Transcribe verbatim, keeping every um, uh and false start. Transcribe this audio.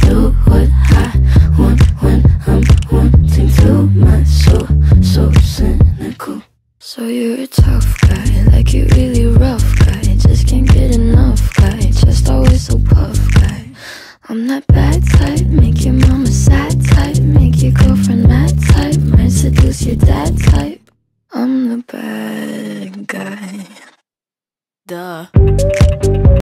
do what I want when I'm wanting to. My soul, so cynical. So you're a tough guy, like you really rough guy. Just can't get enough guy, just always so puff guy. I'm that bad type, make your mama sad type, make your girlfriend mad type, might seduce your dad type. I'm the bad guy. Duh.